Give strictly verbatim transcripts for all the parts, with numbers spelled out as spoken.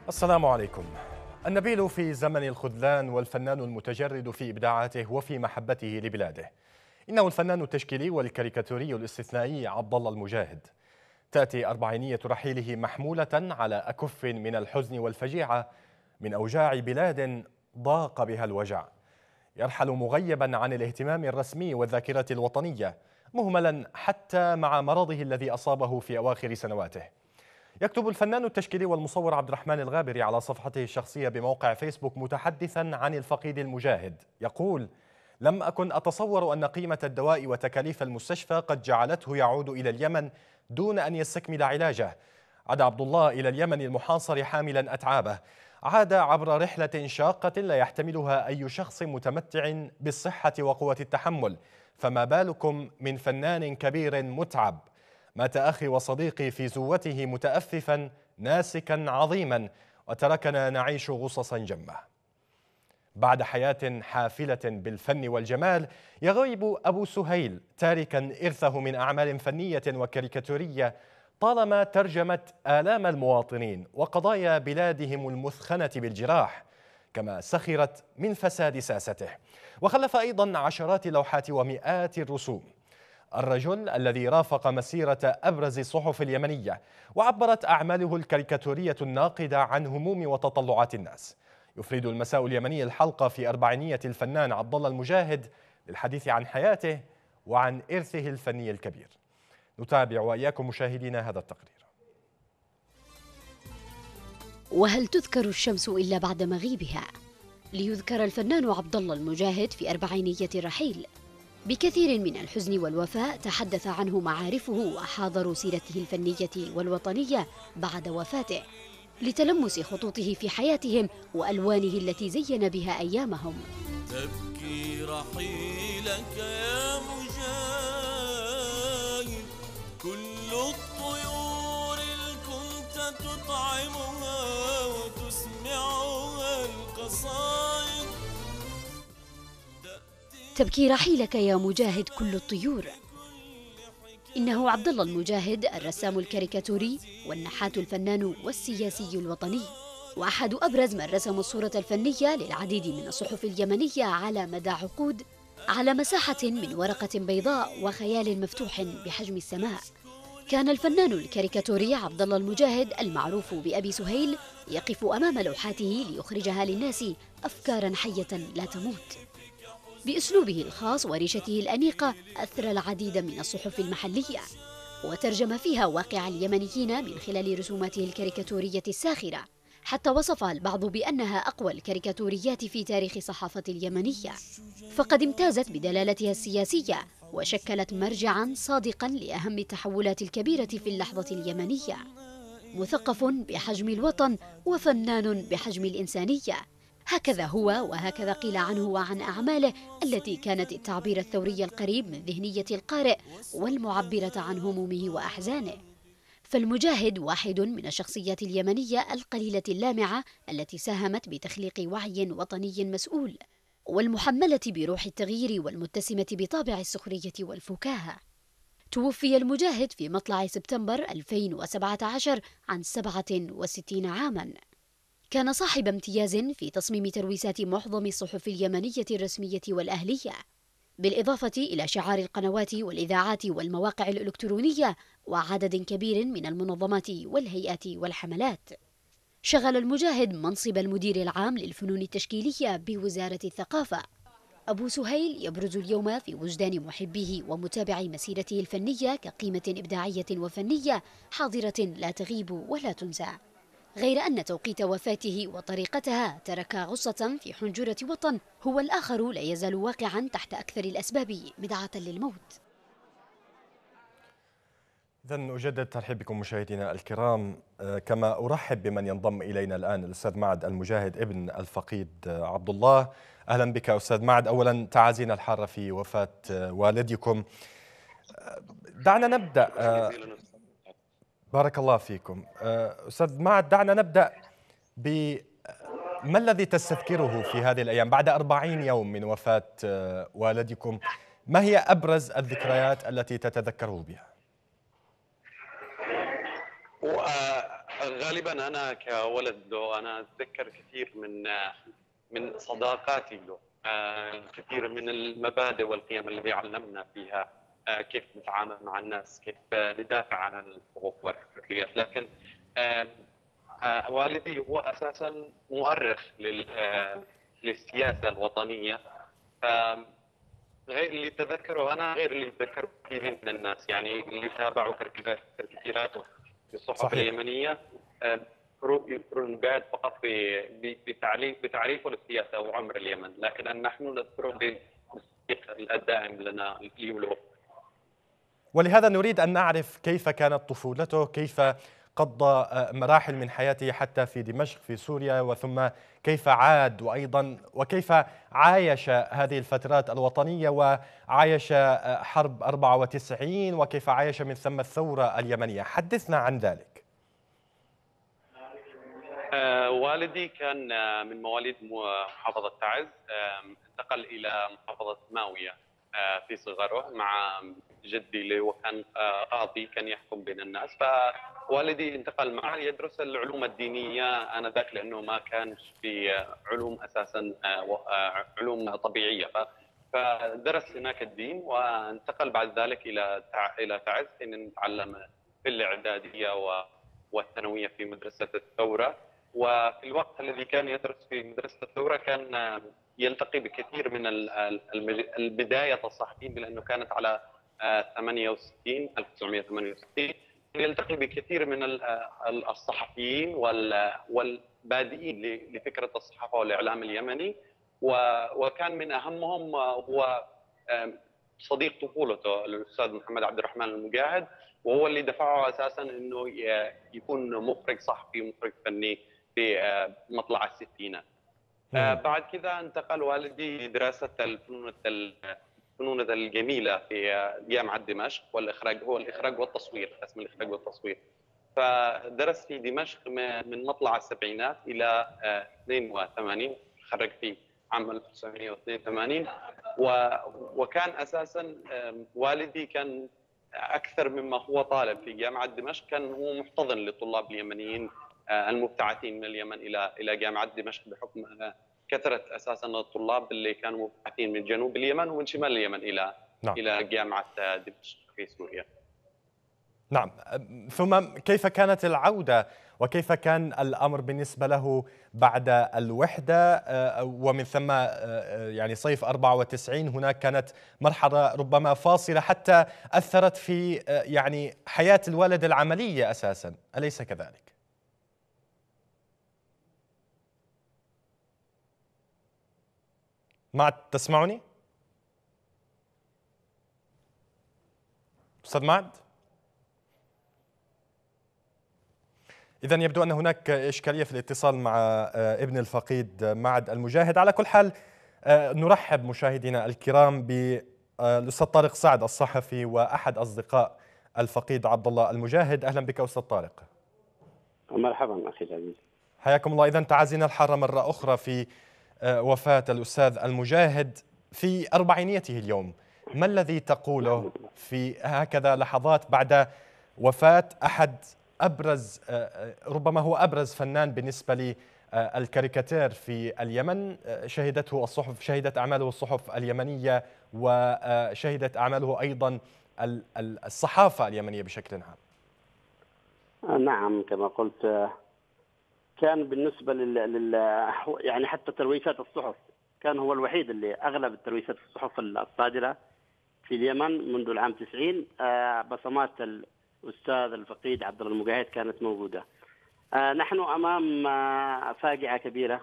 السلام عليكم. النبيل في زمن الخذلان والفنان المتجرد في إبداعاته وفي محبته لبلاده. إنه الفنان التشكيلي والكاريكاتوري الاستثنائي عبد الله المجاهد. تأتي أربعينية رحيله محمولة على أكف من الحزن والفجيعة من أوجاع بلاد ضاق بها الوجع. يرحل مغيبا عن الاهتمام الرسمي والذاكرة الوطنية، مهملا حتى مع مرضه الذي أصابه في أواخر سنواته. يكتب الفنان التشكيلي والمصور عبد الرحمن الغابري على صفحته الشخصية بموقع فيسبوك متحدثا عن الفقيد المجاهد، يقول: لم أكن أتصور أن قيمة الدواء وتكاليف المستشفى قد جعلته يعود إلى اليمن دون أن يستكمل علاجه. عاد عبد الله إلى اليمن المحاصر حاملا أتعابه، عاد عبر رحلة شاقة لا يحتملها أي شخص متمتع بالصحة وقوة التحمل، فما بالكم من فنان كبير متعب. مات أخي وصديقي في زوته متأففا ناسكا عظيما، وتركنا نعيش غصصا جمة. بعد حياة حافلة بالفن والجمال، يغيب أبو سهيل تاركا إرثه من أعمال فنية وكاريكاتورية طالما ترجمت آلام المواطنين وقضايا بلادهم المثخنة بالجراح، كما سخرت من فساد ساسته. وخلف أيضا عشرات اللوحات ومئات الرسوم. الرجل الذي رافق مسيرة أبرز الصحف اليمنية، وعبرت أعماله الكاريكاتورية الناقدة عن هموم وتطلعات الناس. يفرد المساء اليمني الحلقة في أربعينية الفنان عبد الله المجاهد للحديث عن حياته وعن إرثه الفني الكبير. نتابع وإياكم مشاهدينا هذا التقرير. وهل تذكر الشمس إلا بعد مغيبها؟ ليذكر الفنان عبد الله المجاهد في أربعينية الرحيل. بكثير من الحزن والوفاء تحدث عنه معارفه وحاضروا سيرته الفنية والوطنية بعد وفاته، لتلمس خطوطه في حياتهم وألوانه التي زين بها أيامهم. تبكي رحيلك يا مجاهد، كل الطيور كنت تطعمها وتسمعها القصائد. تبكي رحيلك يا مجاهد كل الطيور. إنه عبد الله المجاهد الرسام الكاريكاتوري والنحات الفنان والسياسي الوطني، وأحد أبرز من رسموا الصورة الفنية للعديد من الصحف اليمنية على مدى عقود، على مساحة من ورقة بيضاء وخيال مفتوح بحجم السماء. كان الفنان الكاريكاتوري عبد الله المجاهد المعروف بأبي سهيل يقف أمام لوحاته ليخرجها للناس أفكاراً حية لا تموت. بأسلوبه الخاص وريشته الأنيقة أثرى العديد من الصحف المحلية، وترجم فيها واقع اليمنيين من خلال رسوماته الكاريكاتورية الساخرة، حتى وصفها البعض بأنها أقوى الكاريكاتوريات في تاريخ الصحافة اليمنية. فقد امتازت بدلالتها السياسية، وشكلت مرجعاً صادقاً لأهم التحولات الكبيرة في اللحظة اليمنية. مثقف بحجم الوطن وفنان بحجم الإنسانية، هكذا هو وهكذا قيل عنه وعن أعماله التي كانت التعبير الثوري القريب من ذهنية القارئ والمعبرة عن همومه وأحزانه. فالمجاهد واحد من الشخصيات اليمنية القليلة اللامعة التي ساهمت بتخليق وعي وطني مسؤول، والمحملة بروح التغيير والمتسمة بطابع السخرية والفكاهة. توفي المجاهد في مطلع سبتمبر ألفين وسبعة عشر عن سبعة وستين عاماً. كان صاحب امتياز في تصميم ترويسات معظم الصحف اليمنية الرسمية والأهلية، بالإضافة إلى شعار القنوات والإذاعات والمواقع الإلكترونية وعدد كبير من المنظمات والهيئات والحملات. شغل المجاهد منصب المدير العام للفنون التشكيلية بوزارة الثقافة. أبو سهيل يبرز اليوم في وجدان محبيه ومتابعي مسيرته الفنية كقيمة إبداعية وفنية حاضرة لا تغيب ولا تنسى، غير أن توقيت وفاته وطريقتها ترك غصة في حنجرة وطن هو الآخر لا يزال واقعا تحت أكثر الأسباب مدعاة للموت. إذن أجدد ترحيب بكم مشاهدينا الكرام، كما أرحب بمن ينضم إلينا الآن الأستاذ معد المجاهد ابن الفقيد عبد الله. أهلا بك أستاذ معد. أولا تعازينا الحارة في وفاة والدكم. دعنا نبدأ. بارك الله فيكم. أستاذ معد، دعنا نبدأ بما الذي تستذكره في هذه الأيام بعد أربعين يوم من وفاة والدكم. ما هي أبرز الذكريات التي تتذكره بها؟ غالبا انا كولد له انا اتذكر كثير من من صداقاتي له، كثير من المبادئ والقيم التي علمنا فيها كيف نتعامل مع الناس، كيف ندافع عن الحقوق والحريات. لكن والدي هو اساسا مؤرخ للسياسه الوطنيه، غير اللي يتذكره انا غير اللي يتذكره كثير من الناس، يعني اللي تابعوا تركيباته في الصحف اليمنيه يذكرون المجاهد فقط بتعريف بتعريفه للسياسه وعمر اليمن، لكن نحن نذكره بالصديق الداعم لنا اليولو. ولهذا نريد ان نعرف كيف كانت طفولته، كيف قضى مراحل من حياته حتى في دمشق في سوريا، وثم كيف عاد، وأيضا وكيف عايش هذه الفترات الوطنية وعايش حرب أربعة وتسعين، وكيف عايش من ثم الثورة اليمنية. حدثنا عن ذلك. آه والدي كان من مواليد محافظة تعز، آه انتقل إلى محافظة ماوية آه في صغره مع جدي اللي هو كان قاضي، كان يحكم بين الناس. فوالدي انتقل معه يدرس العلوم الدينيه انذاك، لانه ما كانش في علوم اساسا علوم طبيعيه، فدرس هناك الدين وانتقل بعد ذلك الى الى تعز حين نتعلم في الاعداديه والثانويه في مدرسه الثوره. وفي الوقت الذي كان يدرس في مدرسه الثوره كان يلتقي بكثير من البدايه الصحفيين، لانه كانت على ثمانية وستين ألف وتسعمئة وثمانية وستين، يلتقي بكثير من الصحفيين والبادئين لفكره الصحافه والاعلام اليمني، وكان من اهمهم هو صديق طفولته الاستاذ محمد عبد الرحمن المجاهد، وهو اللي دفعه اساسا انه يكون مخرج صحفي مخرج فني في مطلع الستينات. بعد كذا انتقل والدي لدراسه الفنون الفنون الجميله في جامعه دمشق، والاخراج هو الاخراج والتصوير، قسم الاخراج والتصوير. فدرس في دمشق من مطلع السبعينات الى اثنين وثمانين، خرج في عام ألف وتسعمئة واثنين وثمانين. وكان اساسا والدي كان اكثر مما هو طالب في جامعه دمشق، كان هو محتضن للطلاب اليمنيين المبتعثين من اليمن الى الى جامعه دمشق، بحكم كثره اساسا الطلاب اللي كانوا مبتعثين من جنوب اليمن ومن شمال اليمن الى نعم. الى جامعه دمشق في سوريا. نعم، ثم كيف كانت العودة وكيف كان الأمر بالنسبة له بعد الوحدة، ومن ثم يعني صيف أربعة وتسعين هناك كانت مرحلة ربما فاصلة حتى أثرت في يعني حياة الوالد العملية أساسا، أليس كذلك؟ معد تسمعني؟ أستاذ معد؟ إذا يبدو أن هناك إشكالية في الاتصال مع ابن الفقيد معد المجاهد. على كل حال نرحب مشاهدينا الكرام بالأستاذ طارق سعد الصحفي وأحد أصدقاء الفقيد عبد الله المجاهد. أهلا بك أستاذ طارق. مرحبا أخي العزيز. حياكم الله. إذا تعازينا الحارة مرة أخرى في وفاة الأستاذ المجاهد في أربعينيته اليوم. ما الذي تقوله في هكذا لحظات بعد وفاة أحد أبرز ربما هو أبرز فنان بالنسبة للكاريكاتير في اليمن؟ شهدته الصحف، شهدت أعماله الصحف اليمنية، وشهدت أعماله أيضا الصحافة اليمنية بشكل عام. نعم كما قلت، كان بالنسبة لل... لل... يعني حتى ترويشات الصحف كان هو الوحيد اللي أغلب الترويشات الصحف الصادرة في اليمن منذ العام تسعين بصمات الأستاذ الفقيد عبد الله المجاهد كانت موجودة. نحن أمام فاجعة كبيرة،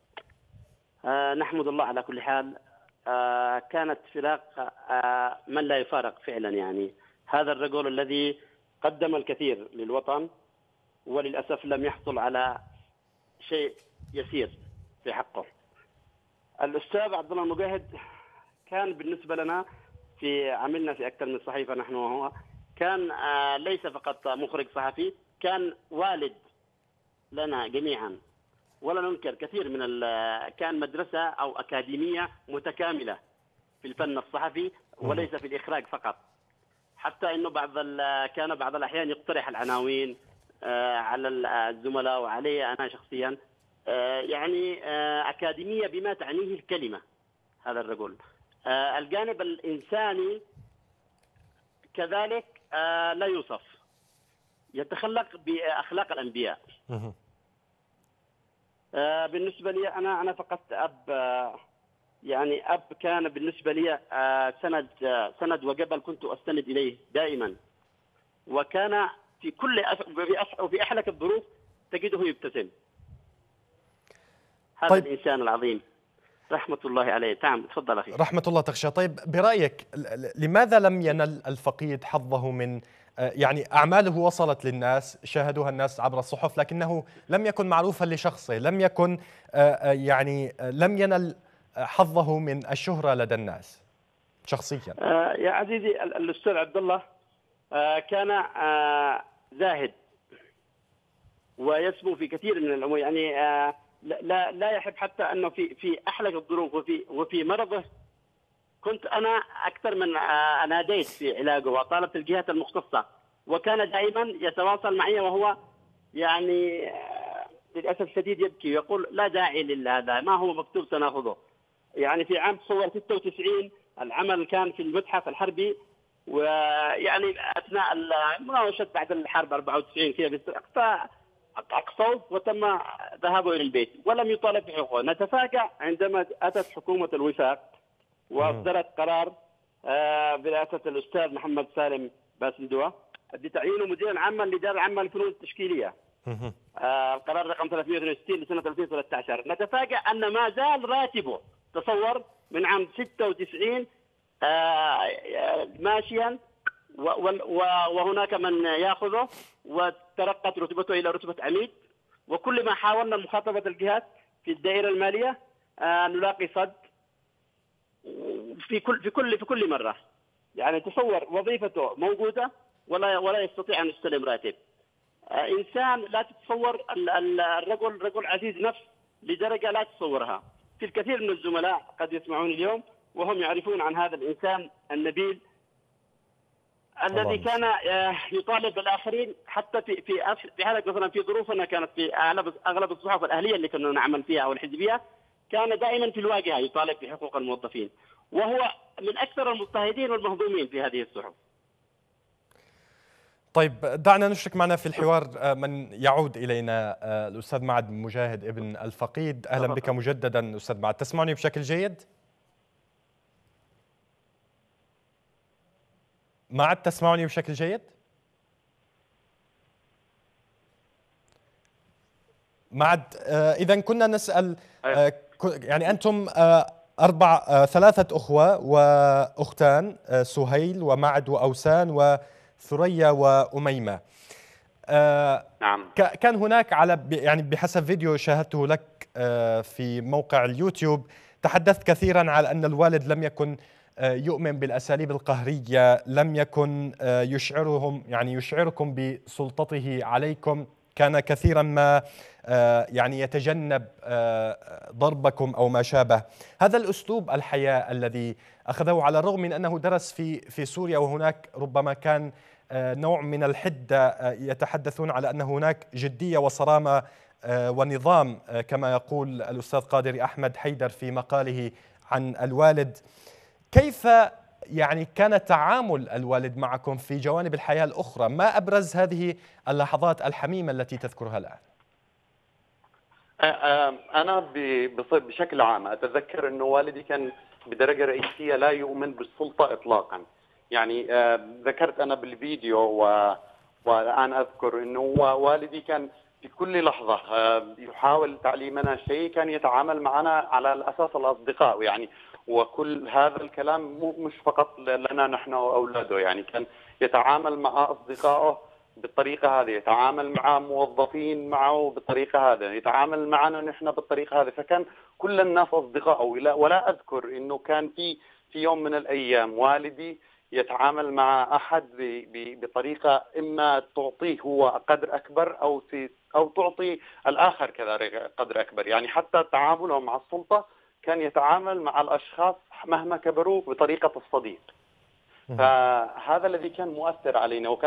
نحمد الله على كل حال. كانت فراق من لا يفارق فعلا، يعني هذا الرجل الذي قدم الكثير للوطن وللأسف لم يحصل على شيء يسير في حقه. الأستاذ عبد الله المجاهد كان بالنسبة لنا في عملنا في أكثر من صحيفة نحن وهو، كان ليس فقط مخرج صحفي، كان والد لنا جميعا ولا ننكر كثير من كان مدرسة أو أكاديمية متكاملة في الفن الصحفي وليس في الإخراج فقط، حتى أنه بعض كان بعض الأحيان يقترح العناوين على الزملاء وعلي أنا شخصيا يعني أكاديمية بما تعنيه الكلمة. هذا الرجل الجانب الإنساني كذلك لا يوصف، يتخلق بأخلاق الأنبياء. بالنسبة لي أنا أنا فقدت أب، يعني أب كان بالنسبة لي سند سند وجبل كنت أستند إليه دائما، وكان في كل وفي أحلك الظروف تجده يبتسم. هذا طيب. الإنسان العظيم رحمة الله عليه. نعم تفضل أخي. رحمة الله تغشى. طيب برأيك لماذا لم ينل الفقيد حظه من يعني أعماله وصلت للناس، شاهدوها الناس عبر الصحف، لكنه لم يكن معروفا لشخصه، لم يكن يعني لم ينل حظه من الشهرة لدى الناس شخصيا؟ يا عزيزي الأستاذ عبد الله كان زاهد ويسمو في كثير من الأمور، يعني لا لا يحب حتى أنه في في أحلك الظروف وفي وفي مرضه كنت أنا أكثر من ناديت في علاجه وطالبت الجهات المختصة، وكان دائما يتواصل معي وهو يعني للأسف الشديد يبكي ويقول لا داعي لهذا، ما هو مكتوب سنأخذه. يعني في عام صور ستة وتسعين العمل كان في المتحف الحربي، ويعني أثناء المناوشة بعد الحرب أربعة وتسعين كذا أقصوا وتم ذهابه إلى البيت ولم يطالب بحقوقه. نتفاجأ عندما أتت حكومة الوفاق وأصدرت قرار برئاسة الأستاذ محمد سالم باسندوة بتعيينه مديرا عاما لدار العامة للفنون التشكيلية. القرار رقم ثلاثمئة واثنين وستين لسنة ألفين وثلاثة عشر. نتفاجأ أن ما زال راتبه تصور من عام ستة وتسعين ماشيا، وهناك من يأخذه وترقت رتبته إلى رتبة عميد، وكل ما حاولنا مخاطبة الجهات في الدائرة المالية نلاقي صد في كل في كل في كل مرة. يعني تصور وظيفته موجودة ولا ولا يستطيع أن يستلم راتب. إنسان لا تتصور الرجل رجل عزيز نفس لدرجة لا تتصورها. في الكثير من الزملاء قد يسمعون اليوم وهم يعرفون عن هذا الإنسان النبيل الذي كان يطالب بالآخرين حتى في في في حالة مثلا في ظروفنا كانت في أغلب أغلب الصحف الأهلية اللي كنا نعمل فيها أو الحزبية كان دائما في الواجهة يطالب بحقوق الموظفين، وهو من أكثر المضطهدين والمهضومين في هذه الصحف. طيب دعنا نشرك معنا في الحوار من يعود إلينا الأستاذ معد مجاهد ابن الفقيد. أهلا بك مجددا أستاذ معد، تسمعني بشكل جيد؟ معد تسمعني بشكل جيد؟ معد إذا كنا نسأل يعني أنتم أربع ثلاثة أخوة وأختان، سهيل ومعد وأوسان وثريا وأميمة. نعم. كان هناك على يعني بحسب فيديو شاهدته لك في موقع اليوتيوب تحدثت كثيرا على أن الوالد لم يكن يؤمن بالأساليب القهرية، لم يكن يشعرهم يعني يشعركم بسلطته عليكم، كان كثيرا ما يعني يتجنب ضربكم أو ما شابه. هذا الأسلوب الحياة الذي أخذه على الرغم من أنه درس في في سوريا وهناك ربما كان نوع من الحدة، يتحدثون على أن هناك جدية وصرامة ونظام كما يقول الأستاذ قادر أحمد حيدر في مقاله عن الوالد. كيف يعني كان تعامل الوالد معكم في جوانب الحياة الأخرى؟ ما أبرز هذه اللحظات الحميمة التي تذكرها الآن؟ أنا بشكل عام أتذكر أنه والدي كان بدرجة رئيسية لا يؤمن بالسلطة إطلاقا. يعني ذكرت أنا بالفيديو و... والآن أذكر أنه والدي كان في كل لحظة يحاول تعليمنا شيء، كان يتعامل معنا على الأساس الأصدقاء يعني، وكل هذا الكلام مش فقط لنا نحن وأولاده، يعني كان يتعامل مع أصدقائه بالطريقة هذه، يتعامل مع موظفين معه بالطريقة هذه، يتعامل معنا نحن بالطريقة هذه، فكان كل الناس أصدقائه. ولا أذكر أنه كان في في يوم من الأيام والدي يتعامل مع أحد بطريقة إما تعطيه هو قدر أكبر أو أو تعطي الآخر كذا قدر أكبر. يعني حتى تعامله مع السلطة كان يتعامل مع الأشخاص مهما كبروا بطريقة الصديق. فهذا الذي كان مؤثر علينا، وكان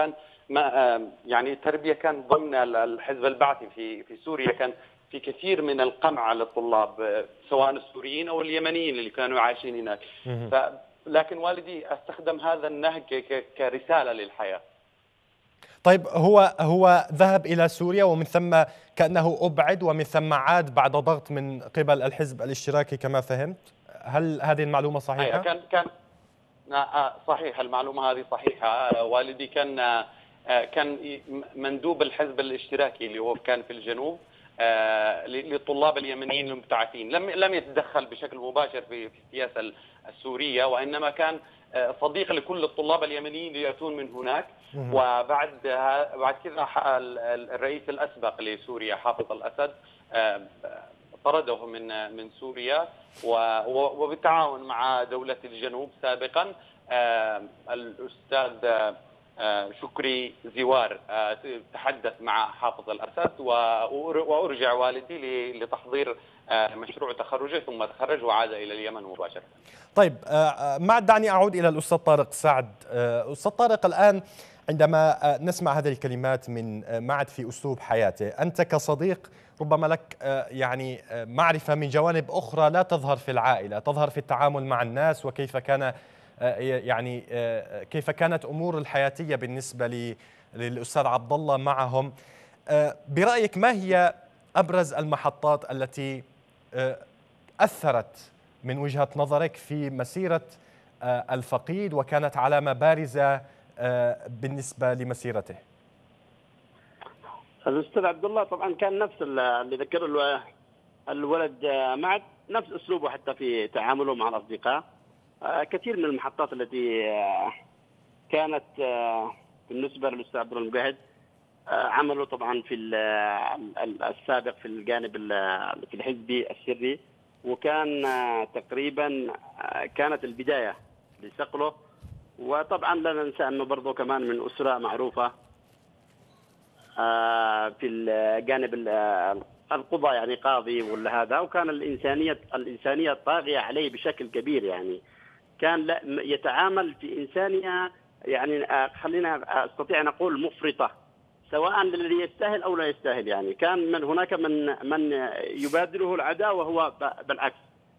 ما يعني التربيه كان ضمن الحزب البعثي في في سوريا، كان في كثير من القمع على الطلاب سواء السوريين او اليمنيين اللي كانوا عايشين هناك. ف لكن والدي استخدم هذا النهج كرساله للحياه. طيب هو هو ذهب إلى سوريا ومن ثم كأنه أبعد ومن ثم عاد بعد ضغط من قبل الحزب الاشتراكي كما فهمت، هل هذه المعلومة صحيحة؟ كان كان صحيح، المعلومة هذه صحيحة. والدي كان كان مندوب الحزب الاشتراكي اللي هو كان في الجنوب للطلاب اليمنيين المبتعثين، لم لم يتدخل بشكل مباشر في السياسة السورية، وإنما كان صديق لكل الطلاب اليمنيين اللي يأتون من هناك. وبعد بعد كذا الرئيس الأسبق لسوريا حافظ الأسد طرده من من سوريا، وبالتعاون مع دولة الجنوب سابقا الأستاذ شكري زوار تحدث مع حافظ الأسد، وأرجع والدي لتحضير مشروع تخرجه، ثم تخرج وعاد إلى اليمن مباشرة. طيب ما دعني أعود إلى الأستاذ طارق سعد. أستاذ طارق، الآن عندما نسمع هذه الكلمات من معد في أسلوب حياته، أنت كصديق ربما لك يعني معرفة من جوانب أخرى لا تظهر في العائلة، تظهر في التعامل مع الناس وكيف كان يعني كيف كانت أمور الحياتية بالنسبة للأستاذ عبد الله معهم. برأيك ما هي أبرز المحطات التي أثرت من وجهة نظرك في مسيرة الفقيد وكانت علامة بارزة بالنسبة لمسيرته؟ الأستاذ عبد الله طبعا كان نفس اللي ذكر الولد معد، نفس أسلوبه حتى في تعامله مع الأصدقاء. كثير من المحطات التي كانت بالنسبة للأستاذ عبد الله المجاهد عمله طبعا في السابق في الجانب في الحزبي السري، وكان تقريبا كانت البداية لصقله. وطبعا لا ننسى أنه برضه كمان من أسرة معروفة في الجانب القضاء، يعني قاضي ولا هذا، وكان الإنسانية الإنسانية طاغية عليه بشكل كبير. يعني كان لا يتعامل في إنسانية يعني خلينا أستطيع أن أقول مفرطة، سواء للذي يستاهل أو لا يستاهل. يعني كان من هناك من من يبادله العداء وهو بالعكس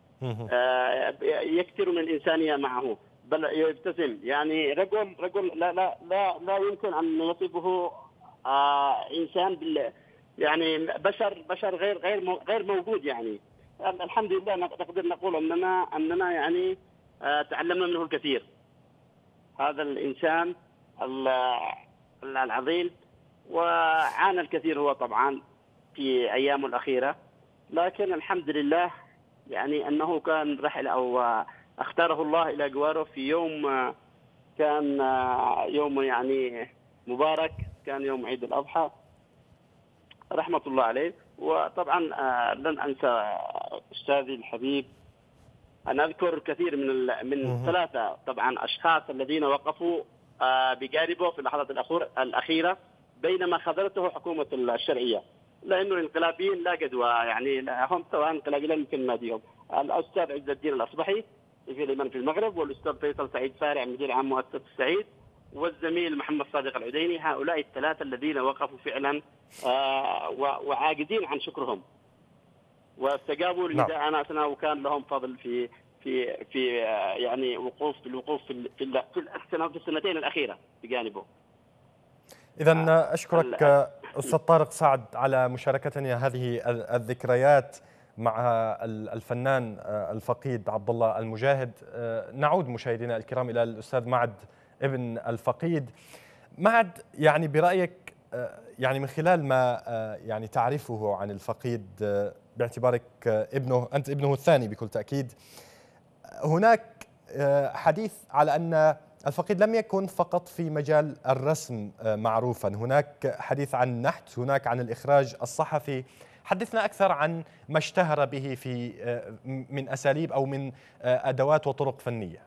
يكثر من الإنسانية معه، بل يبتسم. يعني رجل رجل لا لا لا لا يمكن أن يصفه آه إنسان بال يعني بشر بشر غير غير غير موجود. يعني الحمد لله نقدر نقول أننا أننا يعني آه تعلمنا منه الكثير. هذا الإنسان العظيم، وعانى الكثير هو طبعا في أيامه الأخيرة، لكن الحمد لله يعني أنه كان رحل أو اختاره الله إلى جواره في يوم كان يوم يعني مبارك، كان يوم عيد الأضحى رحمة الله عليه. وطبعا لن أنسى أستاذي الحبيب، أنا أذكر كثير من من ثلاثة طبعا أشخاص الذين وقفوا بجانبه في اللحظات الأخيرة بينما خذلته حكومة الشرعية، لأنه الانقلابيين لا جدوى، يعني هم سواء انقلابيين لا يمكن ناديهم. الأستاذ عز الدين الأصبحي في اليمن في المغرب، والأستاذ فيصل سعيد فارع مدير عام مؤسسة السعيد، والزميل محمد صادق العديني. هؤلاء الثلاثة الذين وقفوا فعلا وعاجزين عن شكرهم واستجابوا لنداءنا أثناء، وكان لهم فضل في في في يعني وقوف في الوقوف في في في السنتين الأخيرة بجانبه. إذا أشكرك أستاذ طارق سعد على مشاركتنا هذه الذكريات مع الفنان الفقيد عبد الله المجاهد. نعود مشاهدينا الكرام إلى الأستاذ معد ابن الفقيد. معد، يعني برأيك يعني من خلال ما يعني تعرفه عن الفقيد باعتبارك ابنه، أنت ابنه الثاني بكل تأكيد، هناك حديث على أن الفقيد لم يكن فقط في مجال الرسم معروفا، هناك حديث عن النحت، هناك عن الإخراج الصحفي. حدثنا أكثر عن ما اشتهر به في من أساليب أو من أدوات وطرق فنية.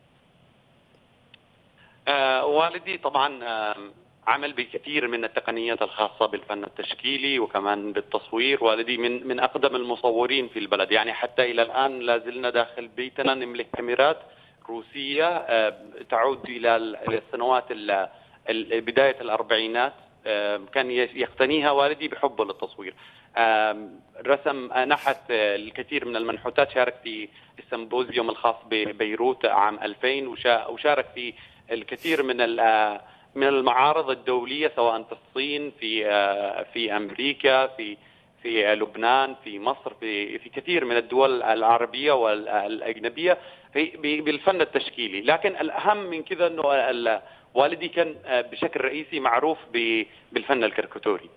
آه والدي طبعا آه عمل بكثير من التقنيات الخاصة بالفن التشكيلي وكمان بالتصوير. والدي من من أقدم المصورين في البلد، يعني حتى إلى الآن لا زلنا داخل بيتنا نملك كاميرات روسية تعود إلى السنوات بداية الأربعينات كان يقتنيها والدي بحبه للتصوير. رسم نحت الكثير من المنحوتات، شارك في السيمبوزيوم الخاص ببيروت عام ألفين، وشارك في الكثير من من المعارض الدولية سواء في الصين، في في أمريكا، في في لبنان، في مصر، في في كثير من الدول العربية والأجنبية في بالفن التشكيلي. لكن الأهم من كذا أنه والدي كان بشكل رئيسي معروف بالفن الكاريكاتوري.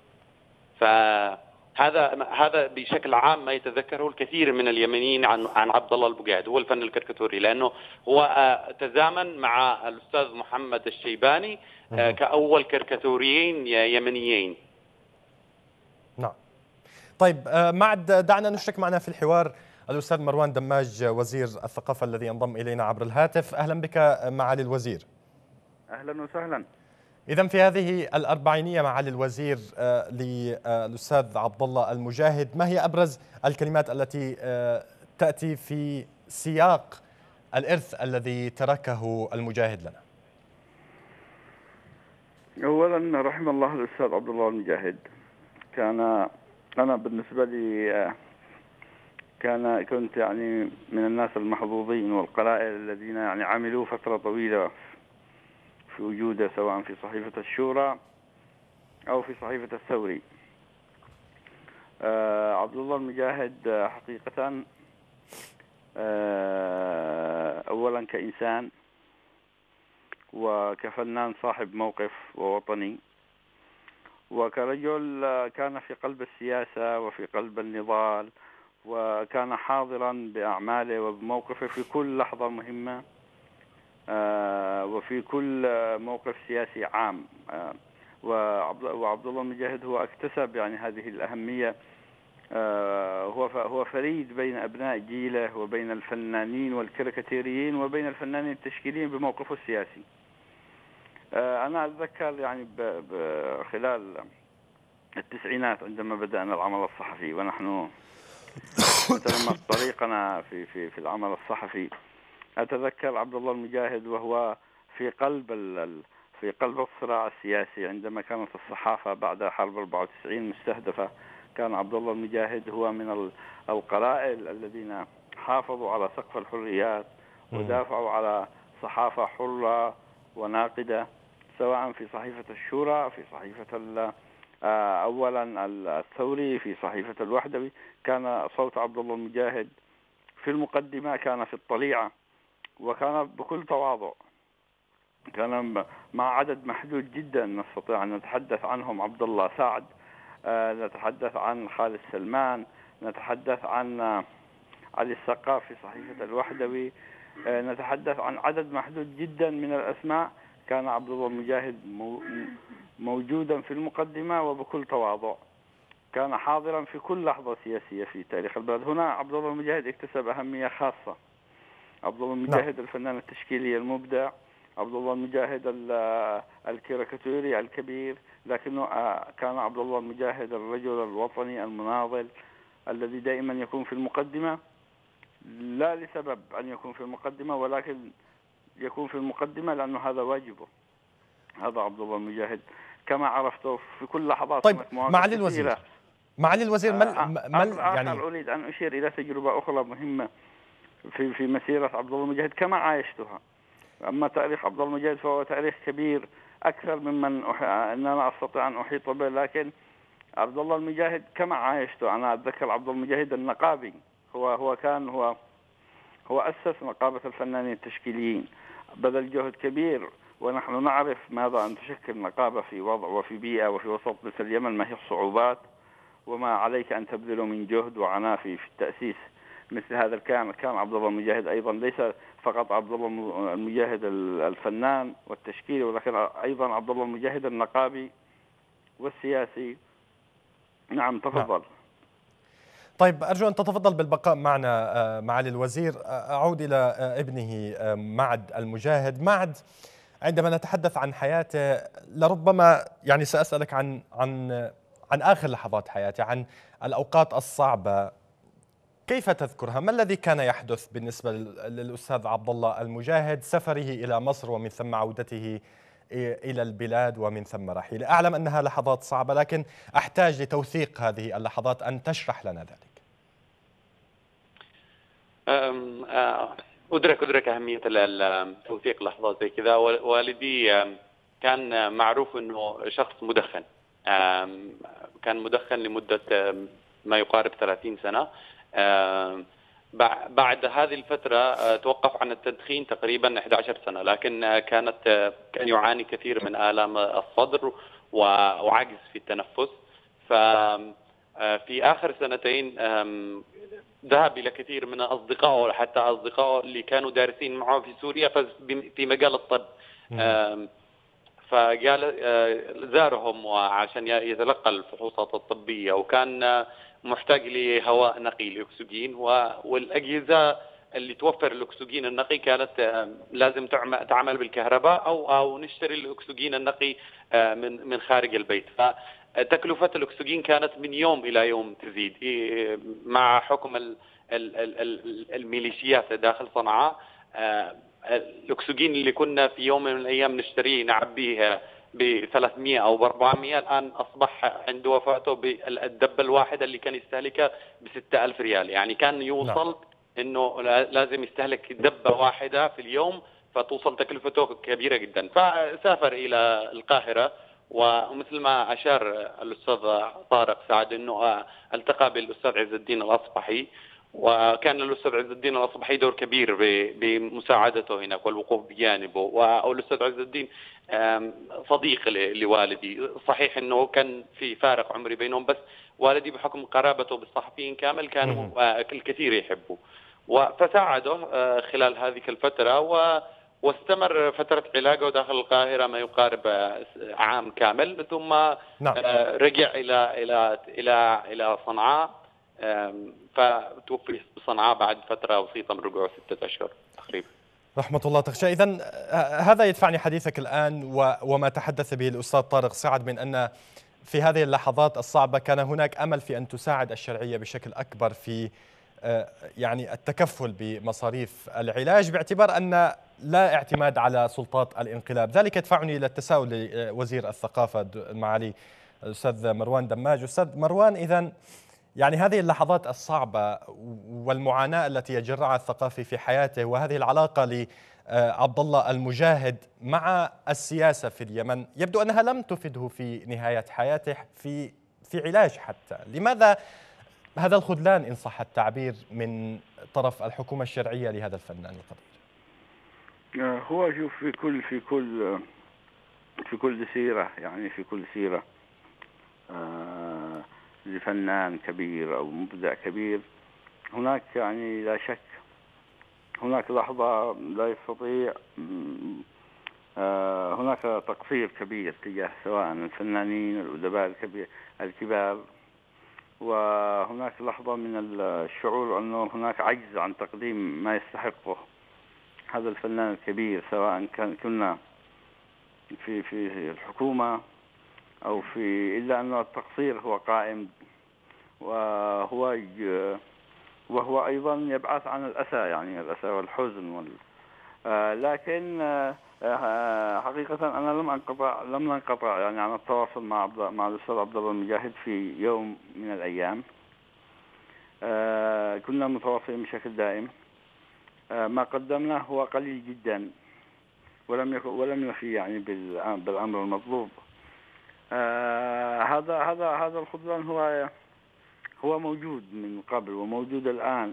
فهذا هذا بشكل عام ما يتذكره الكثير من اليمنيين عن عن عبد الله البقاعد، هو الفن الكاريكاتوري، لأنه هو تزامن مع الأستاذ محمد الشيباني كأول كاريكاتوريين يمنيين. نعم. طيب معد، دعنا نشرك معنا في الحوار الأستاذ مروان دماج وزير الثقافة الذي ينضم إلينا عبر الهاتف. أهلا بك معالي الوزير. أهلا وسهلا. إذا في هذه الأربعينية معالي الوزير للأستاذ عبد الله المجاهد، ما هي أبرز الكلمات التي تأتي في سياق الإرث الذي تركه المجاهد لنا؟ أولا رحم الله الأستاذ عبد الله المجاهد. كان أنا بالنسبة لي كان كنت يعني من الناس المحظوظين والقلائل الذين يعني عملوا فترة طويلة في وجوده، سواء في صحيفة الشورى أو في صحيفة الثوري. آه عبد الله المجاهد حقيقة آه أولا كإنسان وكفنان صاحب موقف ووطني، وكرجل كان في قلب السياسة وفي قلب النضال، وكان حاضرا بأعماله وبموقفه في كل لحظة مهمة وفي كل موقف سياسي عام. وعبد الله المجاهد هو اكتسب يعني هذه الأهمية. هو هو فريد بين أبناء جيله وبين الفنانين والكاريكاتيريين وبين الفنانين التشكيليين بموقفه السياسي. أنا أتذكر يعني خلال التسعينات عندما بدأنا العمل الصحفي، ونحن تلمس طريقنا في في في العمل الصحفي، أتذكر عبد الله المجاهد وهو في قلب في قلب الصراع السياسي عندما كانت الصحافة بعد حرب أربعة وتسعين مستهدفة. كان عبد الله المجاهد هو من القلائل الذين حافظوا على سقف الحريات ودافعوا على صحافة حرة وناقدة، سواء في صحيفة الشورى، في صحيفة أولا الثوري، في صحيفة الوحدوي. كان صوت عبد الله المجاهد في المقدمة، كان في الطليعة، وكان بكل تواضع. كان مع عدد محدود جدا نستطيع أن نتحدث عنهم: عبد الله سعد، نتحدث عن خالد سلمان، نتحدث عن علي السقاف في صحيفة الوحدوي، نتحدث عن عدد محدود جدا من الأسماء. كان عبد الله المجاهد موجودا في المقدمة وبكل تواضع. كان حاضرا في كل لحظة سياسية في تاريخ البلد. هنا عبد الله المجاهد اكتسب أهمية خاصة. عبد الله المجاهد الفنان التشكيلي المبدع، عبد الله المجاهد الكاريكاتوري الكبير، لكنه كان عبد الله المجاهد الرجل الوطني المناضل الذي دائما يكون في المقدمة، لا لسبب أن يكون في المقدمة، ولكن يكون في المقدمة لأنه هذا واجبه. هذا عبد الله المجاهد كما عرفته في كل لحظات. طيب معالي الوزير، معالي الوزير مل مل يعني أريد أن أشير إلى تجربة أخرى مهمة في في مسيرة عبد الله المجاهد كما عايشتها. أما تاريخ عبد الله المجاهد فهو تاريخ كبير أكثر ممن أح... أن أنا أستطيع أن أحيط به، لكن عبد الله المجاهد كما عايشته. أنا أتذكر عبد الله المجاهد النقابي، هو هو كان هو هو أسس نقابة الفنانين التشكيليين، بذل جهد كبير، ونحن نعرف ماذا أن تشكل نقابة في وضع وفي بيئة وفي وسط مثل اليمن، ما هي الصعوبات وما عليك أن تبذله من جهد وعناء في التأسيس مثل هذا الكيان. كان عبد الله المجاهد أيضا ليس فقط عبد الله المجاهد الفنان والتشكيلي، ولكن أيضا عبد الله المجاهد النقابي والسياسي. نعم تفضل. طيب أرجو أن تتفضل بالبقاء معنا معالي الوزير. أعود إلى ابنه معد المجاهد. معد، عندما نتحدث عن حياته لربما يعني سأسألك عن عن عن آخر لحظات حياته، عن الأوقات الصعبة، كيف تذكرها؟ ما الذي كان يحدث بالنسبة للأستاذ عبد الله المجاهد؟ سفره إلى مصر ومن ثم عودته إلى البلاد ومن ثم رحيل. أعلم أنها لحظات صعبة، لكن أحتاج لتوثيق هذه اللحظات، أن تشرح لنا ذلك. أدرك أدرك أهمية توثيق لحظات زي كذا. والدي كان معروف أنه شخص مدخن، كان مدخن لمدة ما يقارب ثلاثين سنة. بعد هذه الفترة توقف عن التدخين تقريبا إحدى عشرة سنة، لكن كانت كان يعاني كثير من آلام الصدر وعجز في التنفس. ففي آخر سنتين ذهب إلى كثير من أصدقائه، حتى أصدقائه اللي كانوا دارسين معه في سوريا في مجال الطب، فقال زارهم عشان يتلقى الفحوصات الطبية، وكان محتاج لهواء نقي لأكسجين، والأجهزة اللي توفر الأكسجين النقي كانت لازم تعمل بالكهرباء أو أو نشتري الأكسجين النقي من من خارج البيت. فتكلفة الأكسجين كانت من يوم إلى يوم تزيد مع حكم الميليشيات داخل صنعاء. الأكسجين اللي كنا في يوم من الأيام نشتريه نعبيه ب ثلاثمئة أو ب أربعمئة، الآن أصبح عند وفاته بالدبة الواحدة اللي كان يستهلكها ب ستة آلاف ريال. يعني كان يوصل إنه لازم يستهلك دبة واحدة في اليوم، فتوصل تكلفته كبيرة جدا. فسافر إلى القاهرة، ومثل ما أشار الأستاذ طارق سعد أنه التقى بالأستاذ عز الدين الأصبحي، وكان الأستاذ عز الدين الأصبحي دور كبير بمساعدته هناك والوقوف بجانبه. والأستاذ عز الدين صديق لوالدي، صحيح أنه كان في فارق عمري بينهم، بس والدي بحكم قرابته بالصحفيين كامل كانوا الكثير يحبه، فساعده خلال هذه الفترة، واستمر فترة علاجه داخل القاهرة ما يقارب عام كامل، ثم نعم. رجع إلى إلى إلى إلى صنعاء، فتوفي بصنعاء بعد فترة بسيطة من رجوعه ستة أشهر تقريبا. رحمة الله تغشى. إذن هذا يدفعني حديثك الآن وما تحدث به الأستاذ طارق سعد من أن في هذه اللحظات الصعبة كان هناك أمل في أن تساعد الشرعية بشكل أكبر في يعني التكفل بمصاريف العلاج، باعتبار أن لا اعتماد على سلطات الانقلاب. ذلك يدفعني إلى التساؤل لوزير الثقافة معالي الأستاذ مروان دماج. أستاذ مروان، إذن يعني هذه اللحظات الصعبة والمعاناة التي يجرها الثقافي في حياته، وهذه العلاقة لعبد الله المجاهد مع السياسة في اليمن، يبدو أنها لم تفده في نهاية حياته في في علاج حتى. لماذا هذا الخذلان إن صح التعبير من طرف الحكومة الشرعية لهذا الفنان القدير؟ هو شوف، في كل في كل في كل سيرة، يعني في كل سيرة آه لفنان كبير أو مبدع كبير هناك يعني لا شك هناك لحظة لا يستطيع آه هناك تقصير كبير تجاه سواء الفنانين الأدباء الكبار، وهناك لحظة من الشعور أنه هناك عجز عن تقديم ما يستحقه هذا الفنان الكبير، سواء كان كنا في في الحكومة أو في، إلا أن التقصير هو قائم، وهو وهو أيضا يبعث عن الأسى، يعني الأسى والحزن وال آه لكن آه حقيقة أنا لم أنقطع لم ننقطع يعني عن التواصل مع مع الأستاذ عبد الله المجاهد في يوم من الأيام. آه كنا متواصلين بشكل دائم. آه ما قدمناه هو قليل جدا، ولم يكن ولم يفي يعني بالأمر المطلوب. آه هذا هذا هذا الخذلان هو هو موجود من قبل وموجود الآن،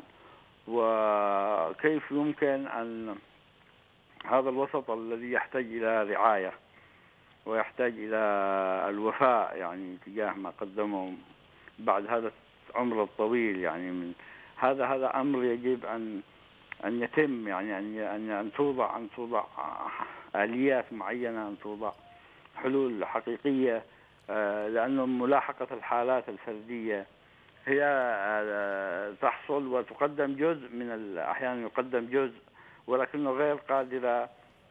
وكيف يمكن أن هذا الوسط الذي يحتاج إلى رعاية ويحتاج إلى الوفاء يعني تجاه ما قدمه بعد هذا العمر الطويل، يعني من هذا هذا أمر يجب أن أن يتم، يعني أن أن توضع أن توضع آليات معينة، أن توضع حلول حقيقية، لأنه ملاحقة الحالات الفردية هي تحصل وتقدم جزء من الأحيان، يقدم جزء ولكنه غير قادرة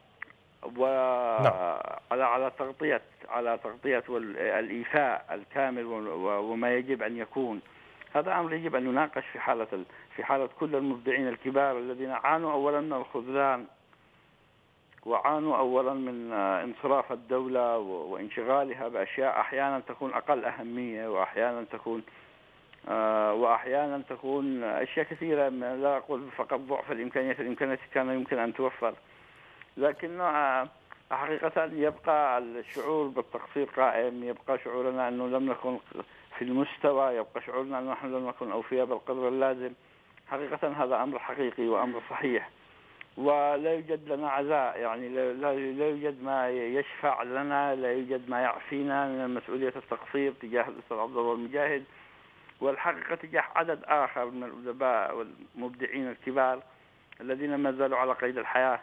وعلى على تغطية على تغطية والإيفاء الكامل وما يجب أن يكون. هذا أمر يجب أن يناقش في حالة في حالة كل المبدعين الكبار الذين عانوا أولا من الخذلان وعانوا أولا من انصراف الدولة وانشغالها بأشياء أحيانا تكون أقل أهمية، وأحيانا تكون وأحيانا تكون أشياء كثيرة، لا أقول فقط ضعف الإمكانيات، الإمكانيات كان يمكن أن توفر، لكن حقيقة يبقى الشعور بالتقصير قائم، يبقى شعورنا أنه لم نكن في المستوى، يبقى شعورنا أنه نحن لم نكن أوفياء بالقدر اللازم. حقيقة هذا أمر حقيقي وأمر صحيح، ولا يوجد لنا عزاء، يعني لا يوجد ما يشفع لنا، لا يوجد ما يعفينا من مسؤولية التقصير تجاه الأستاذ عبد الله المجاهد، والحقيقة تجاه عدد آخر من الأدباء والمبدعين الكبار الذين ما زالوا على قيد الحياة.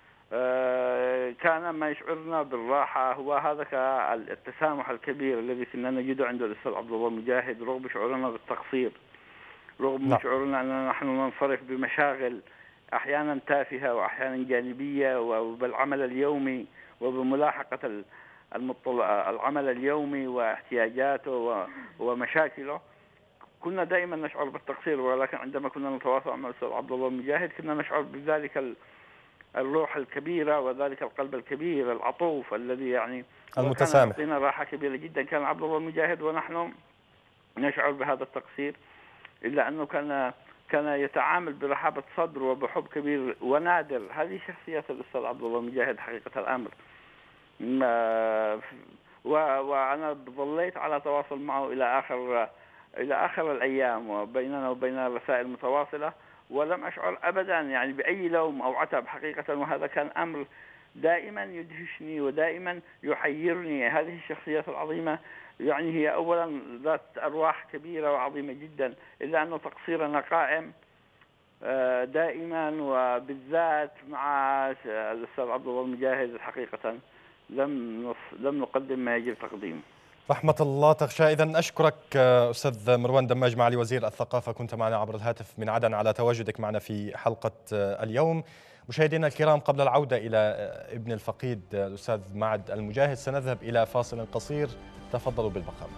كان ما يشعرنا بالراحة هو هذا التسامح الكبير الذي كنا نجده عند الأستاذ عبد الله المجاهد، رغم شعورنا بالتقصير، رغم لا. شعورنا أننا نحن ننصرف بمشاغل أحيانا تافهة وأحيانا جانبية، وبالعمل اليومي وبملاحقة العمل اليومي واحتياجاته ومشاكله. كنا دائما نشعر بالتقصير، ولكن عندما كنا نتواصل مع الأستاذ عبد الله المجاهد كنا نشعر بذلك الروح الكبيرة وذلك القلب الكبير العطوف الذي يعني المتسامح، كان يعطينا راحة كبيرة جدا. كان عبد الله المجاهد ونحن نشعر بهذا التقصير، إلا أنه كان كان يتعامل برحابة صدر وبحب كبير ونادر. هذه شخصية الأستاذ عبد الله المجاهد حقيقة الأمر. وأنا ظليت على تواصل معه إلى آخر إلى آخر الأيام، وبيننا وبين رسائل متواصلة، ولم أشعر أبدا يعني بأي لوم أو عتب حقيقة. وهذا كان أمر دائما يدهشني ودائما يحيرني. هذه الشخصيات العظيمة يعني هي أولا ذات أرواح كبيرة وعظيمة جدا، إلا أن تقصيرنا قائم دائما، وبالذات مع الأستاذ عبد الله المجاهد حقيقة لم لم نقدم ما يجب تقديمه. رحمة الله تغشى. إذن أشكرك أستاذ مروان دماج معالي وزير الثقافة، كنت معنا عبر الهاتف من عدن، على تواجدك معنا في حلقة اليوم. مشاهدينا الكرام، قبل العودة إلى ابن الفقيد الأستاذ معد المجاهد سنذهب إلى فاصل قصير، تفضلوا بالبقاء.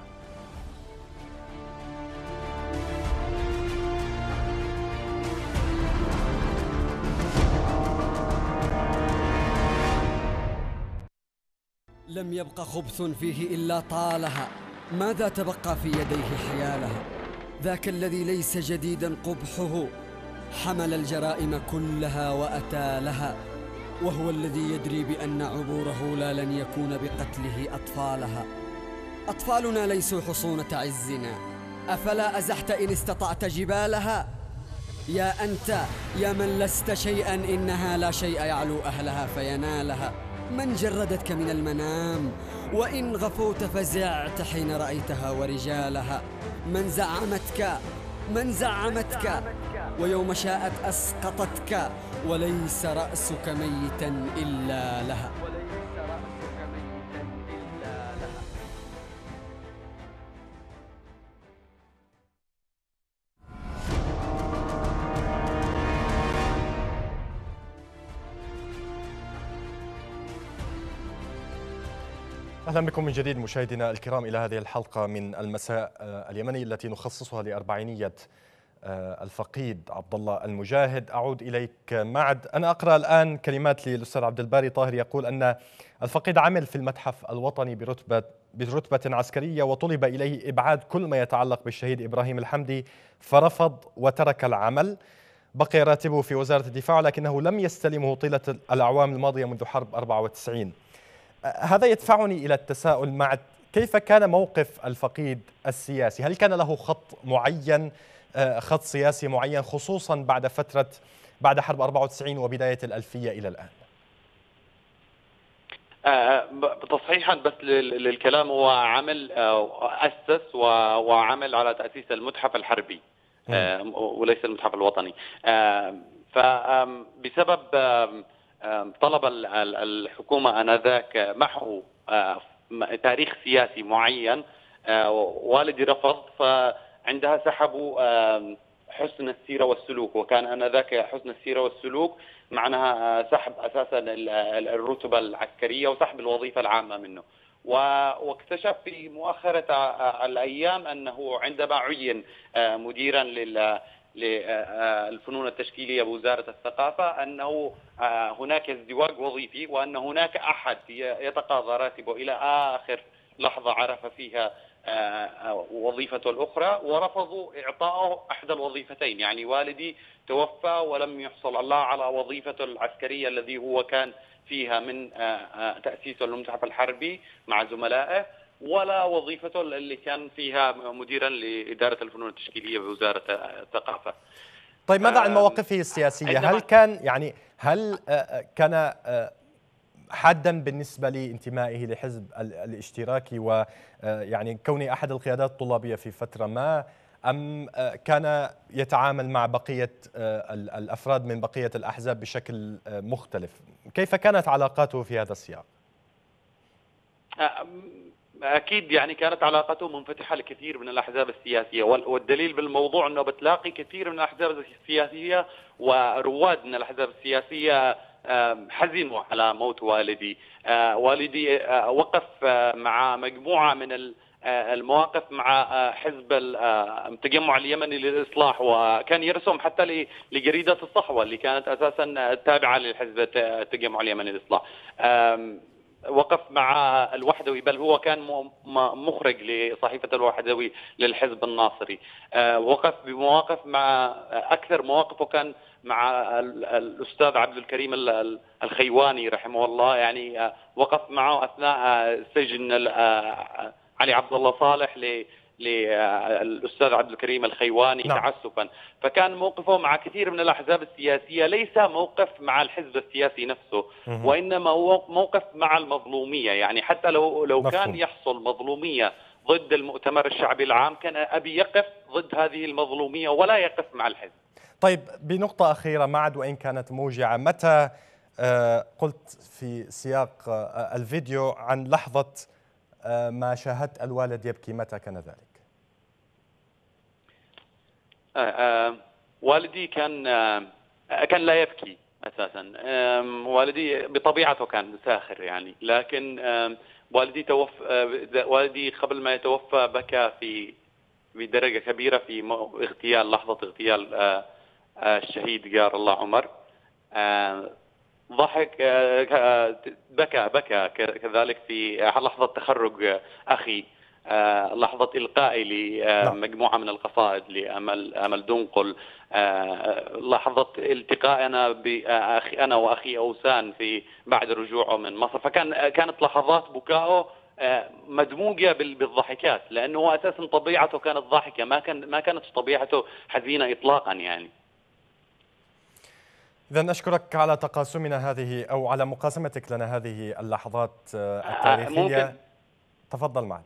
لم يبق خبث فيه إلا طالها، ماذا تبقى في يديه حيالها؟ ذاك الذي ليس جديدا قبحه، حمل الجرائم كلها وأتالها، وهو الذي يدري بأن عبوره لا لن يكون بقتله أطفالها. أطفالنا ليسوا حصونة عزنا، أفلا أزحت إن استطعت جبالها؟ يا أنت يا من لست شيئا، إنها لا شيء يعلو أهلها فينالها. من جردتك من المنام، وإن غفوت فزعت حين رأيتها ورجالها. من زعمتك من زعمتك ويوم شاءت أسقطتك، وليس رأسك ميتا إلا لها. أهلا بكم من جديد مشاهدينا الكرام إلى هذه الحلقة من المساء اليمني التي نخصصها لأربعينية الفقيد عبد الله المجاهد. أعود إليك معد. أنا أقرأ الآن كلمات للأستاذ عبد الباري طاهر يقول أن الفقيد عمل في المتحف الوطني برتبة برتبة عسكرية، وطلب إليه إبعاد كل ما يتعلق بالشهيد إبراهيم الحمدي فرفض وترك العمل. بقي راتبه في وزارة الدفاع، لكنه لم يستلمه طيلة الأعوام الماضية منذ حرب أربعة وتسعين. هذا يدفعني إلى التساؤل معك، كيف كان موقف الفقيد السياسي؟ هل كان له خط معين، خط سياسي معين، خصوصا بعد فترة بعد حرب أربعة وتسعين وبداية الألفية إلى الآن؟ تصحيحا بس للكلام، هو عمل أسس وعمل على تأسيس المتحف الحربي وليس المتحف الوطني. فبسبب طلب الحكومة آنذاك محو تاريخ سياسي معين، والدي رفض، فعندها سحبوا حسن السيرة والسلوك، وكان آنذاك حسن السيرة والسلوك معناها سحب أساسا الرتبة العسكرية وسحب الوظيفة العامة منه. واكتشف في مؤخرة الأيام أنه عندما عين مديرا للفنون التشكيلية بوزارة الثقافة أنه هناك ازدواج وظيفي، وأن هناك أحد يتقاضى راتبه إلى آخر لحظة عرف فيها وظيفته الأخرى، ورفضوا إعطائه إحدى الوظيفتين. يعني والدي توفى ولم يحصل لا على وظيفته العسكرية الذي هو كان فيها من تأسيسه للمتحف الحربي مع زملائه، ولا وظيفته اللي كان فيها مديرا لإدارة الفنون التشكيلية بوزارة الثقافة. طيب ماذا عن مواقفه السياسية؟ هل كان يعني هل كان حادا بالنسبة لانتمائه لحزب الاشتراكي ويعني كونه أحد القيادات الطلابية في فترة ما، أم كان يتعامل مع بقية الأفراد من بقية الأحزاب بشكل مختلف؟ كيف كانت علاقاته في هذا السياق؟ أكيد يعني كانت علاقته منفتحة لكثير من الأحزاب السياسية، والدليل بالموضوع أنه بتلاقي كثير من الأحزاب السياسية ورواد من الأحزاب السياسية حزنوا على موت والدي. والدي وقف مع مجموعة من المواقف مع حزب التجمع اليمني للإصلاح، وكان يرسم حتى لجريدة الصحوة اللي كانت أساسا تابعة للحزب التجمع اليمني للإصلاح. وقف مع الوحدوي، بل هو كان مخرج لصحيفة الوحدوي للحزب الناصري. وقف بمواقف مع أكثر مواقفه كان مع الأستاذ عبد الكريم الخيواني رحمه الله، يعني وقف معه أثناء سجن علي عبد الله صالح للأستاذ عبد الكريم الخيواني نعم. تعسفا. فكان موقفه مع كثير من الأحزاب السياسية ليس موقف مع الحزب السياسي نفسه، وإنما موقف مع المظلومية. يعني حتى لو لو مفهوم. كان يحصل مظلومية ضد المؤتمر الشعبي العام، كان أبي يقف ضد هذه المظلومية ولا يقف مع الحزب. طيب بنقطة أخيرة معد وإن كانت موجعة، متى قلت في سياق الفيديو عن لحظة ما شاهدت الوالد يبكي، متى كان ذلك؟ آه آه والدي كان آه كان لا يبكي أساسا. والدي بطبيعته كان ساخر يعني، لكن والدي توفى والدي قبل ما يتوفى بكى في بدرجة كبيرة في اغتيال لحظة اغتيال الشهيد جار الله عمر. ضحك، بكى بكى كذلك في لحظة تخرج أخي، لحظة إلقائي لمجموعة من القصائد لأمل أمل دنقل، لحظة التقائنا بأخي أنا وأخي أوسان في بعد رجوعه من مصر. فكان كانت لحظات بكائه مدموجة بالضحكات، لأنه أساسا طبيعته كانت ضاحكة، ما كان ما كانت طبيعته حزينة إطلاقا يعني. إذن أشكرك على تقاسمنا هذه أو على مقاسمتك لنا هذه اللحظات التاريخية. ممكن. تفضل معي.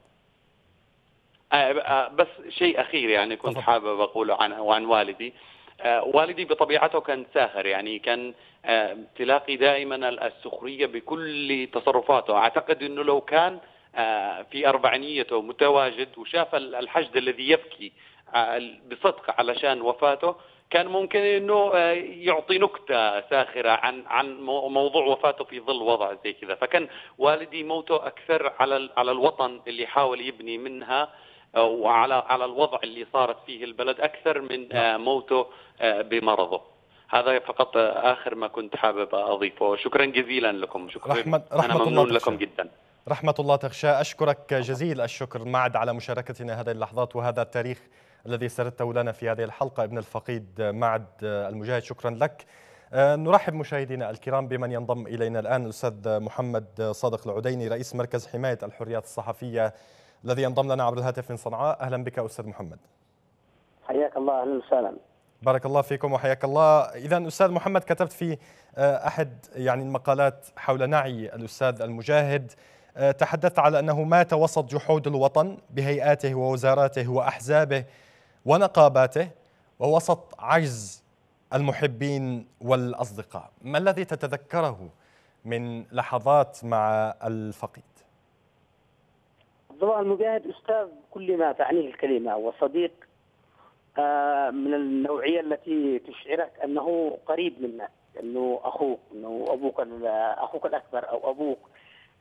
بس شيء أخير يعني كنت تفضل. حابب أقوله عن وعن والدي. والدي بطبيعته كان ساخر، يعني كان تلاقي دائما السخرية بكل تصرفاته. أعتقد أنه لو كان في أربعينيته متواجد وشاف الحشد الذي يبكي بصدق علشان وفاته، كان ممكن انه يعطي نكته ساخره عن عن موضوع وفاته في ظل وضع زي كذا. فكان والدي موته اكثر على على الوطن اللي حاول يبني منها، وعلى على الوضع اللي صارت فيه البلد اكثر من موته بمرضه. هذا فقط اخر ما كنت حابب اضيفه. شكرا جزيلا لكم. شكرا. رحمة رحمة انا ممنون الله لكم جدا. رحمة الله تغشى. أشكرك جزيل الشكر معد على مشاركتنا هذه اللحظات وهذا التاريخ الذي سردته لنا في هذه الحلقة. ابن الفقيد معد المجاهد، شكرا لك. نرحب مشاهدينا الكرام بمن ينضم إلينا الآن الأستاذ محمد صادق العديني، رئيس مركز حماية الحريات الصحفية، الذي ينضم لنا عبر الهاتف من صنعاء. أهلا بك أستاذ محمد. حياك الله. أهلا وسهلا. بارك الله فيكم وحياك الله. إذا أستاذ محمد، كتبت في أحد يعني المقالات حول نعي الأستاذ المجاهد، تحدثت على أنه مات وسط جحود الوطن بهيئاته ووزاراته وأحزابه ونقاباته، ووسط عجز المحبين والأصدقاء. ما الذي تتذكره من لحظات مع الفقيد؟ عبد الله المجاهد أستاذ كل ما تعنيه الكلمة، وصديق من النوعية التي تشعرك أنه قريب منك، أنه أخوك، أنه أبوك أخوك الأكبر أو أبوك.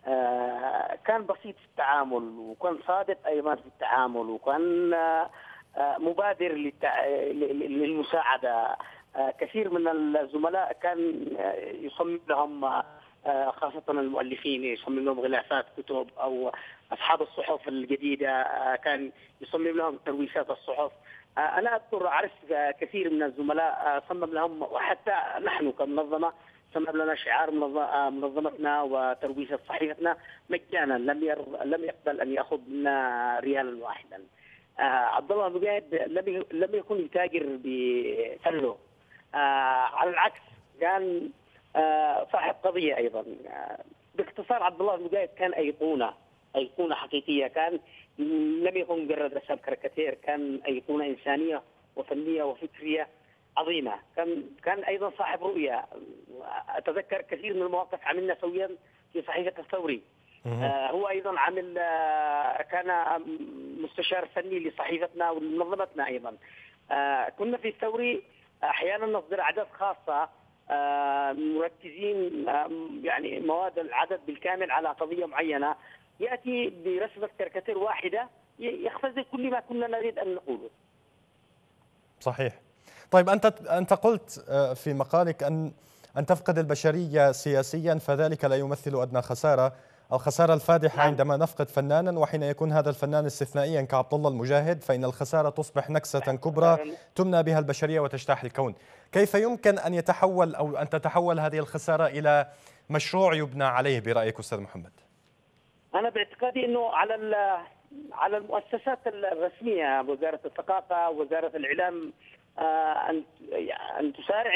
كان بسيط في التعامل، وكان صادق أيضا في التعامل، وكان مبادر للمساعدة. كثير من الزملاء كان يصمم لهم، خاصة المؤلفين، يصمم لهم غلافات كتب، أو أصحاب الصحف الجديدة كان يصمم لهم ترويشات الصحف. أنا أذكر أعرف كثير من الزملاء صمم لهم، وحتى نحن كمنظمة صمم لنا شعار منظمتنا وترويشة صحيفتنا مجانا، لم لم يقبل أن يأخذ منا ريالا واحدا. عبد الله المجاهد لم لم يكن يتاجر بفنه، على العكس كان صاحب قضية أيضا. باختصار عبد الله المجاهد كان أيقونة أيقونة حقيقية، كان لم يكن مجرد رسام كاريكاتير، كان أيقونة إنسانية وفنية وفكرية عظيمة. كان كان أيضا صاحب رؤية. أتذكر كثير من المواقف عملنا سويا في صحيفة الثوري. آه هو أيضا عمل، آه كان مستشار فني لصحيفتنا ولمنظمتنا أيضا. آه كنا في الثوري أحيانا نصدر أعداد خاصة، آه مركزين آه يعني مواد العدد بالكامل على قضية معينة، يأتي برسمة كاريكاتير واحدة يختزل كل ما كنا نريد أن نقوله. صحيح. طيب أنت أنت قلت في مقالك أن أن تفقد البشرية سياسيا فذلك لا يمثل أدنى خسارة، الخسارة الفادحة عندما نفقد فنانا، وحين يكون هذا الفنان استثنائيا كعبد الله المجاهد فإن الخسارة تصبح نكسة كبرى تمنى بها البشرية وتجتاح الكون. كيف يمكن أن يتحول أو أن تتحول هذه الخسارة إلى مشروع يبنى عليه برأيك أستاذ محمد؟ أنا باعتقادي أنه على على المؤسسات الرسمية، وزارة الثقافة، وزارة الإعلام، أن أن تسارع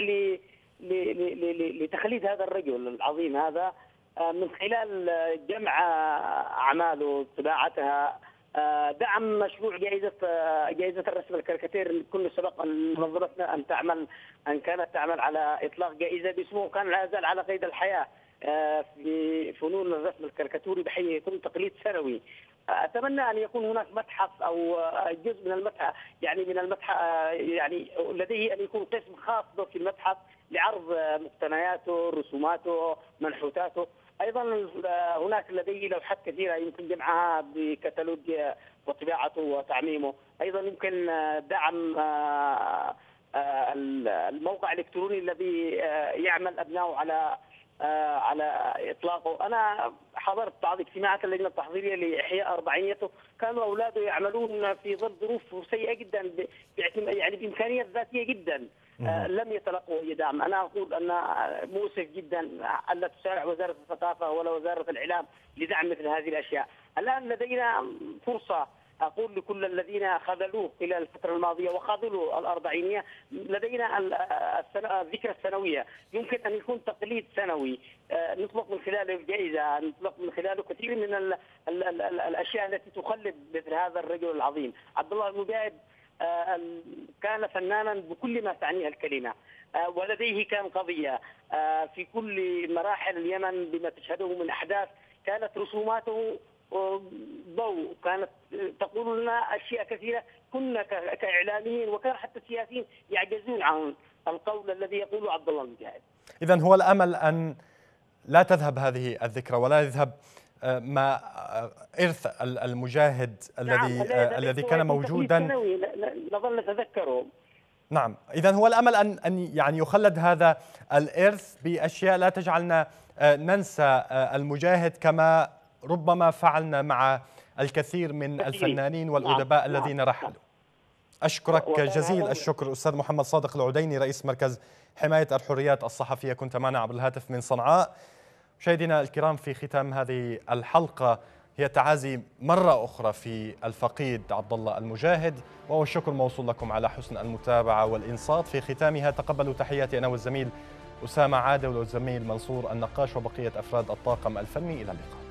لتخليد هذا الرجل العظيم هذا من خلال جمع أعماله، طباعتها، دعم مشروع جائزة جائزة الرسم الكاريكاتير. كنا سبق منظمتنا أن تعمل أن كانت تعمل على إطلاق جائزة باسمه، كان لا يزال على قيد الحياة في فنون الرسم الكاريكاتوري بحيث يكون تقليد سنوي. أتمنى أن يكون هناك متحف أو جزء من المتحف، يعني من المتحف يعني لديه أن يكون قسم خاص في المتحف لعرض مقتنياته، رسوماته، منحوتاته. أيضا هناك لديه لوحات كثيرة يمكن جمعها بكتالوج وطباعته وتعميمه. أيضا يمكن دعم الموقع الإلكتروني الذي يعمل أبناؤه على على إطلاقه. أنا حضرت بعض اجتماعات اللجنة التحضيرية لإحياء أربعينيته، كانوا أولاده يعملون في ظل ظروف سيئة جدا، يعني بإمكانيات ذاتية جدا، لم يتلقوا أي دعم. أنا أقول أن مؤسف جدا ألا تسارع وزارة الثقافة ولا وزارة الإعلام لدعم مثل هذه الأشياء. الآن لدينا فرصة، أقول لكل الذين خذلوه خلال الفترة الماضية وخاذلوا الأربعينية، لدينا الذكرى السنوية، يمكن أن يكون تقليد سنوي نطلق من خلاله الجائزة، نطلق من خلاله كثير من ال ال ال ال الأشياء التي تخلد مثل هذا الرجل العظيم. عبد الله المجاهد كان فنانا بكل ما تعنيه الكلمة، ولديه كان قضية في كل مراحل اليمن بما تشهده من أحداث. كانت رسوماته ضوء، كانت تقول لنا أشياء كثيرة كنا كإعلاميين وكان حتى السياسيين يعجزون عن القول الذي يقوله عبد الله المجاهد. إذن هو الأمل أن لا تذهب هذه الذكرى ولا يذهب ما إرث المجاهد الذي الذي كان موجودا، نظل نتذكره. نعم، إذن هو الأمل أن أن يعني يخلد هذا الإرث بأشياء لا تجعلنا ننسى المجاهد كما ربما فعلنا مع الكثير من الفنانين والأدباء نعم. الذين رحلوا. أشكرك جزيل الشكر أستاذ محمد صادق العديني، رئيس مركز حماية الحريات الصحفية، كنت معنا عبر الهاتف من صنعاء. مشاهدينا الكرام، في ختام هذه الحلقة هي تعازي مرة أخرى في الفقيد عبد الله المجاهد، وهو الشكر موصول لكم على حسن المتابعة والإنصات. في ختامها تقبلوا تحياتي أنا والزميل أسامة عادل والزميل منصور النقاش وبقية أفراد الطاقم الفني، إلى اللقاء.